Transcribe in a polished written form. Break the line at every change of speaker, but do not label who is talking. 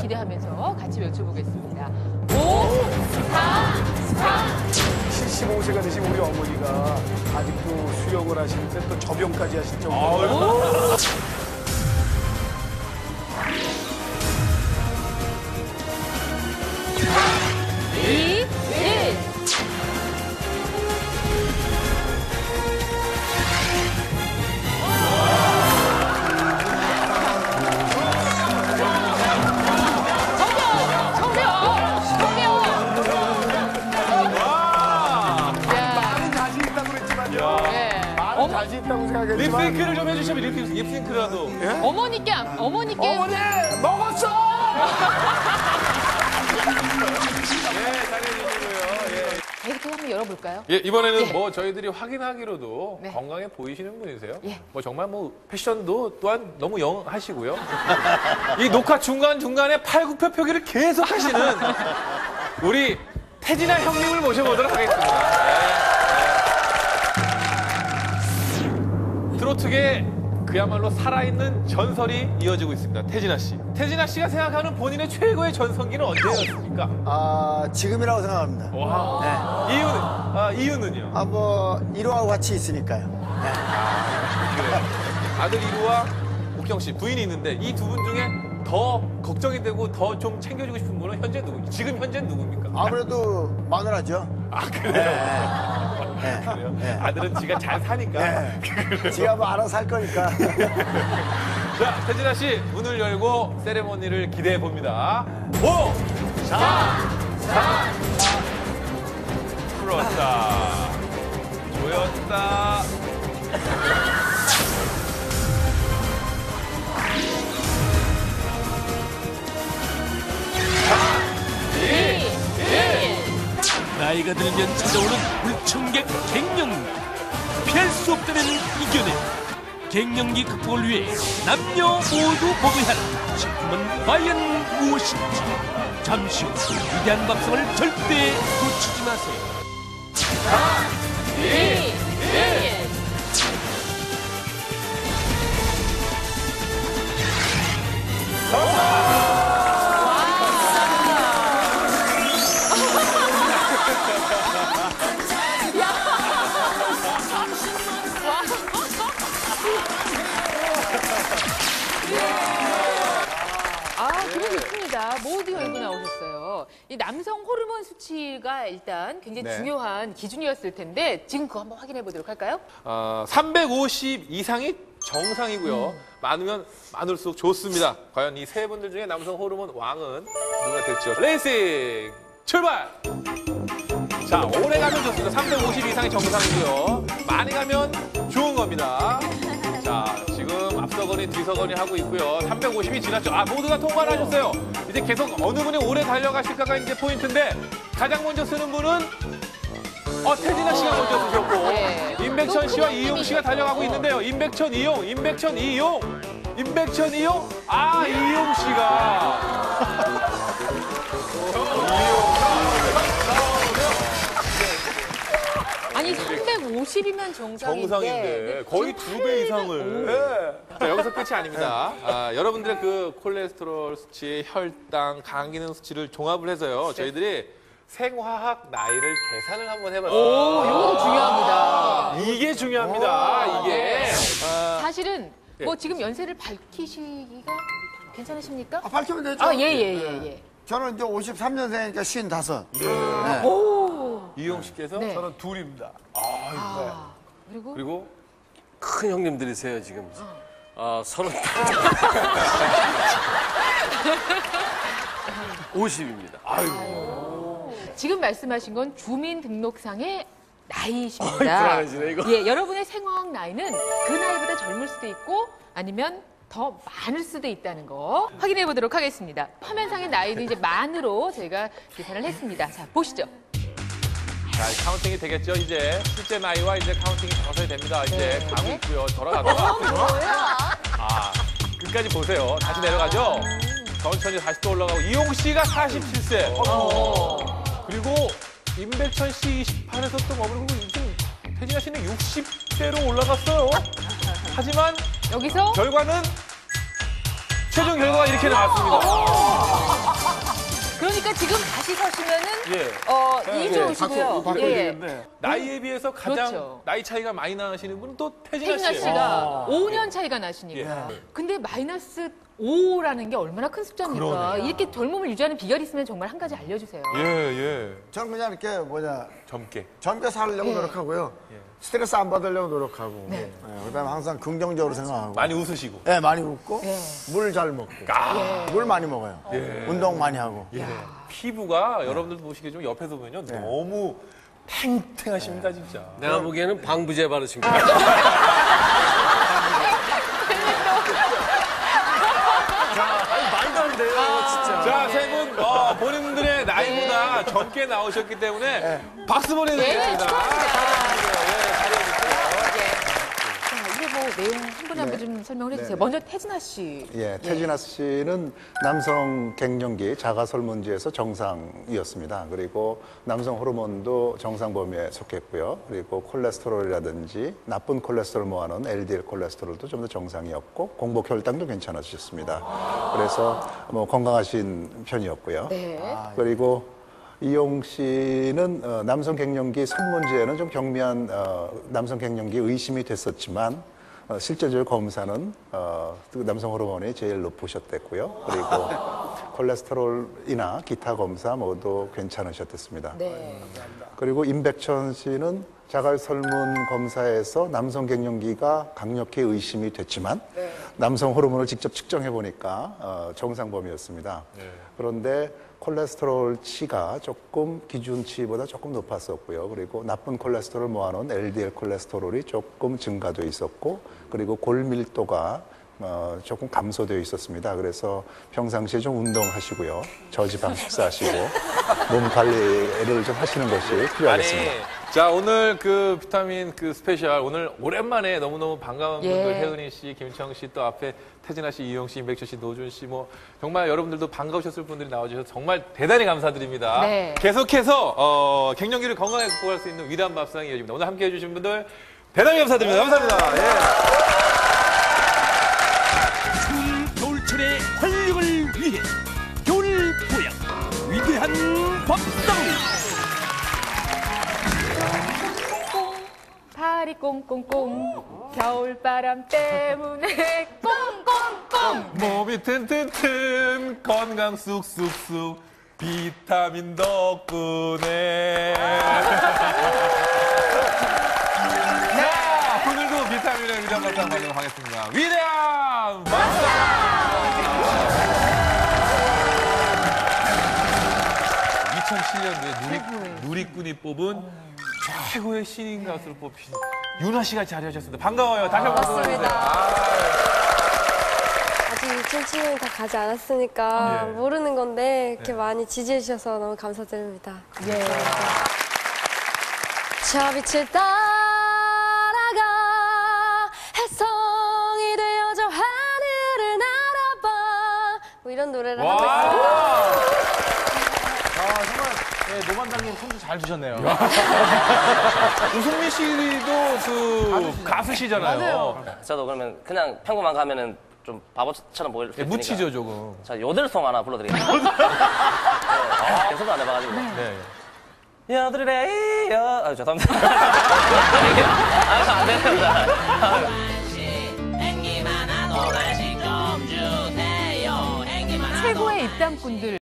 기대하면서 같이 외쳐보겠습니다. 5, 4, 3.
75세가 되신 우리 어머니가 아직도 수영을 하시는데 또 접영까지 하실 정도로.
2, 1.
자신 있다고 생각했지만
립싱크를 좀 해주시면 립싱크라도.
예? 어머니께
어머니 먹었어.
예, 잘해주시고요. 예.
이렇게 한번 열어볼까요?
예, 이번에는
예.
뭐 저희들이 확인하기로도
네.
건강해 보이시는 분이세요.
예.
뭐 정말 뭐 패션도 또한 너무 영하시고요. 이 녹화 중간중간에 팔굽혀펴기를 계속 하시는 우리 태진아 형님을 모셔보도록 하겠습니다. 트로트계 그야말로 살아있는 전설이 이어지고 있습니다. 태진아 씨. 태진아 씨가 생각하는 본인의 최고의 전성기는 언제였습니까?
지금이라고 생각합니다.
와. 네. 이유는요?
뭐, 이로하고 같이 있으니까요.
그래요. 아들 이루와 옥경 씨 부인이 있는데 이 두 분 중에 더 걱정이 되고 더 좀 챙겨주고 싶은 분은 현재 지금 현재 누굽니까?
아무래도 마누라죠.
아, 그래요? 그래요? 아들은 지가 잘 사니까.
지가 뭐 알아서 할 거니까.
자, 태진아 씨 문을 열고 세레모니를 기대해 봅니다. 5, 4, 3, 풀었다. 조였다.
나이가 들면 찾아오는 불청객 갱년기. 피할 수 없다면 이겨내. 갱년기 극복을 위해 남녀 모두 보고한 식품은 과연 무엇인지. 잠시 후 위대한 밥상을 절대 놓치지 마세요.
2, 1. 기분 좋습니다. 모두 열고 나오셨어요. 이 남성 호르몬 수치가 일단 굉장히
네.
중요한 기준이었을 텐데 지금 그거 한번 확인해 보도록 할까요?
350 이상이 정상이고요. 많으면 많을수록 좋습니다. 과연 이 세 분들 중에 남성 호르몬 왕은 누가 될지요? 레이싱 출발! 자, 오래 가면 좋습니다. 350 이상이 정상이고요. 많이 가면 좋은 겁니다. 자, 지금 앞서거니 뒤서거니 하고 있고요. 350이 지났죠. 모두가 통과를 하셨어요. 이제 계속 어느 분이 오래 달려가실까가 이제 포인트인데 가장 먼저 쓰는 분은 태진아 씨가 먼저 쓰셨고
네.
임백천 씨와 이용 씨가 달려가고 있는데요. 임백천, 이용. 이용 씨가.
아니 350이면
정상인데 거의
지금
2배 이상을. 네. 자, 여기서 끝이 아닙니다. 여러분들의 그 콜레스테롤 수치, 혈당, 간 기능 수치를 종합을 해서요. 저희들이 생화학 나이를 계산을 한번 해봤어요.
이것도 중요합니다.
이게 중요합니다. 이게.
사실은 뭐 지금 연세를 밝히시기가 괜찮으십니까?
밝히면 되죠.
예.
저는 이제 53년생이니까 55.
이용 씨께서
네.
저는 둘입니다.
그리고
큰 형님들이세요 지금. 50입니다.
지금 말씀하신 건 주민등록상의 나이이십니다.
불안해지네, 이거.
예, 여러분의 생화학 나이는 그 나이보다 젊을 수도 있고 아니면 더 많을 수도 있다는 거 확인해 보도록 하겠습니다. 화면상의 나이는 이제 만으로 저희가 계산을 했습니다. 자, 보시죠.
자, 카운팅이 되겠죠, 이제. 실제 나이와 이제 카운팅이 서서히 됩니다. 이제
네.
가고 있고요. 돌아가다가. 끝까지 보세요. 다시 내려가죠? 천천히 다시 또 올라가고. 이용 씨가 47세. 그리고 임백천 씨 28에서 또 머무르고 지금 태진아 씨는 60대로 올라갔어요. 하지만
여기서
결과는 최종 결과가 이렇게 나왔습니다.
지금 다시 서시면은
예.
이준호 씨고요.
바꿔야 되겠네.
나이에 비해서 가장
그렇죠.
나이 차이가 많이 나시는 분은 또 태진아
태진아
씨.
씨가 5년 차이가 나시니까.
예.
근데 마이너스 5라는 게 얼마나 큰 숫자입니까?
그러네요.
이렇게 젊음을 유지하는 비결이 있으면 정말 한 가지 알려주세요.
예.
저는 그냥 이렇게
젊게.
젊게 살려고
예.
노력하고요. 스트레스 안 받으려고 노력하고.
네.
그다음에 항상 긍정적으로 생각하고.
많이 웃으시고.
네, 많이 웃고
예.
물 잘 먹고. 물 많이 먹어요. 운동 많이 하고.
피부가 여러분들도 보시기에 좀 옆에서 보면요. 너무 탱탱하십니다, 진짜.
내가 보기에는 방부제 바르신 거야. 말도 안 돼요, 진짜.
자, 세 분, 본인들의 나이보다 젊게 나오셨기 때문에 박수 보내드리겠습니다.
자, 이게 뭐 내용 한 분에 한 분 좀 설명을 해주세요. 먼저 태진아 씨.
예, 태진아 씨는 남성 갱년기 자가설문지에서 정상이었습니다. 그리고 남성 호르몬도 정상 범위에 속했고요. 그리고 콜레스테롤이라든지 나쁜 콜레스테롤 모아놓은 LDL 콜레스테롤도 좀 더 정상이었고 공복 혈당도 괜찮으셨습니다. 그래서 뭐 건강하신 편이었고요.
네.
그리고 이용 씨는 남성 갱년기 설문지에는 좀 경미한 남성 갱년기 의심이 됐었지만 실제적으로 검사는 남성 호르몬이 제일 높으셨댔고요. 그리고 콜레스테롤이나 기타 검사 모두 괜찮으셨댔습니다.
네.
그리고 임백천 씨는 자가설문 검사에서 남성 갱년기가 강력히 의심이 됐지만 남성 호르몬을 직접 측정해 보니까 정상 범위였습니다. 그런데 콜레스테롤 치가 조금 기준치보다 조금 높았었고요. 그리고 나쁜 콜레스테롤 모아놓은 LDL 콜레스테롤이 조금 증가되어 있었고, 그리고 골밀도가 조금 감소되어 있었습니다. 그래서 평상시에 좀 운동하시고요. 저지방 식사하시고 몸 관리를 좀 하시는 것이 필요하겠습니다.
자, 오늘 그 비타민 그 스페셜, 오늘 오랜만에 너무너무 반가운 분들, 혜은이 씨, 김청 씨, 또 앞에 태진아 씨, 이용 씨, 임백천 씨, 노준 씨, 뭐 정말 여러분들도 반가우셨을 분들이 나와주셔서 정말 대단히 감사드립니다.
네.
계속해서 갱년기를 건강하게 극복할 수 있는 위대한 밥상이 이어집니다. 오늘 함께 해주신 분들 대단히 감사드립니다. 감사합니다. 예.
추운 겨울철의 활력을 위해 겨울보약 위대한 밥상.
파리 꽁꽁꽁 겨울바람 때문에 꽁꽁꽁.
몸이 튼튼튼 건강 쑥쑥쑥 비타민 덕분에. 자, 오늘도 비타민의 위대한 밥상 가도록 하겠습니다. 위대한 밥상! 2007년도에 누리꾼이 뽑은 최고의 신인 가수로 뽑힌 윤아 씨가 자리하셨습니다. 반가워요. 다시 한번 박수 주세요.
아직 2007년이 다 가지 않았으니까
예.
모르는 건데 이렇게 많이 지지해 주셔서 너무 감사드립니다.
예.
저 빛을 따라가 햇성이 되어 저 하늘을 날아봐 뭐 이런 노래를 하고 있습니다.
노반장님 손도 잘 주셨네요.
우승미 씨도 그 가수시잖아요.
저도 그러면 그냥 평범한 거 하면은 좀 바보처럼 보일 수
예,
있으니까
묻히죠, 조금.
자, 요들송 하나 불러드리겠습니다. 계속 안 해봐가지고.
네.
여드레이여. 죄송합니다. 안 됩니다.
최고의 입담꾼들.